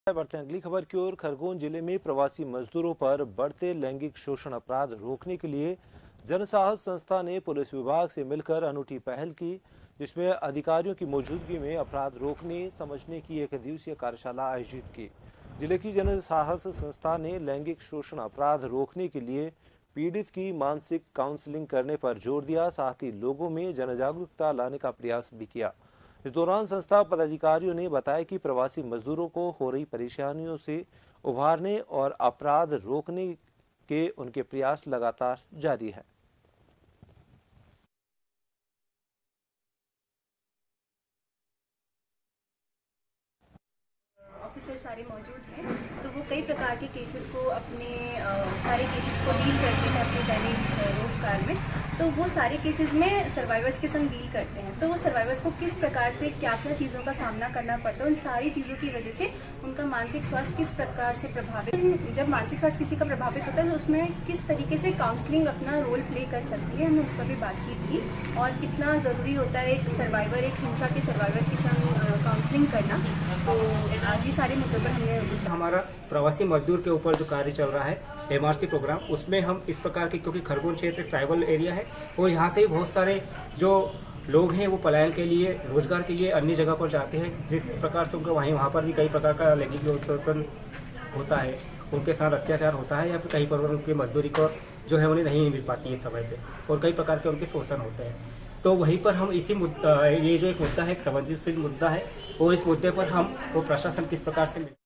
बढ़ते हैं अगली खबर की ओर। खरगोन जिले में प्रवासी मजदूरों पर बढ़ते लैंगिक शोषण अपराध रोकने के लिए जनसाहस संस्था ने पुलिस विभाग से मिलकर अनूठी पहल की, जिसमें अधिकारियों की मौजूदगी में अपराध रोकने समझने की एक दिवसीय कार्यशाला आयोजित की। जिले की जनसाहस संस्था ने लैंगिक शोषण अपराध रोकने के लिए पीड़ित की मानसिक काउंसलिंग करने पर जोर दिया, साथ ही लोगों में जनजागरूकता लाने का प्रयास भी किया। इस दौरान संस्था पदाधिकारियों ने बताया कि प्रवासी मजदूरों को हो रही परेशानियों से उभारने और अपराध रोकने के उनके प्रयास लगातार जारी है। ऑफिसर सारे मौजूद हैं, तो वो कई प्रकार के केसेस को सारे केसेस को डील करते हैं अपने दैनिक रोजगार में। तो वो सारे केसेस में सर्वाइवर्स के संग डील करते हैं। तो वो सर्वाइवर्स को किस प्रकार से क्या क्या चीज़ों का सामना करना पड़ता है, उन सारी चीज़ों की वजह से उनका मानसिक स्वास्थ्य किस प्रकार से प्रभावित, जब मानसिक स्वास्थ्य किसी का प्रभावित होता है तो उसमें किस तरीके से काउंसलिंग अपना रोल प्ले कर सकती है, हमने उस पर भी बातचीत की। और कितना ज़रूरी होता है एक सर्वाइवर, एक हिंसा के सर्वाइवर के संग काउंसलिंग करना। तो आज ही सारे मुद्दों पर हमने हमारा प्रवासी मजदूर के ऊपर जो कार्य चल रहा है MRC प्रोग्राम, उसमें हम इस प्रकार के, क्योंकि खरगोन क्षेत्र ट्राइबल एरिया है और यहाँ से बहुत सारे जो लोग हैं वो पलायन के लिए, रोजगार के लिए अन्य जगह पर जाते हैं। जिस प्रकार से उनका वहाँ पर भी कई प्रकार का लैंगिक शोषण होता है, उनके साथ अत्याचार होता है, या फिर कहीं पर उनकी मजदूरी को जो है उन्हें नहीं मिल पाती है समय पे, और कई प्रकार के उनके शोषण होते हैं। तो वहीं पर हम इसी ये जो एक मुद्दा है, एक संवेदनशील मुद्दा है, और इस मुद्दे पर हम वो प्रशासन किस प्रकार से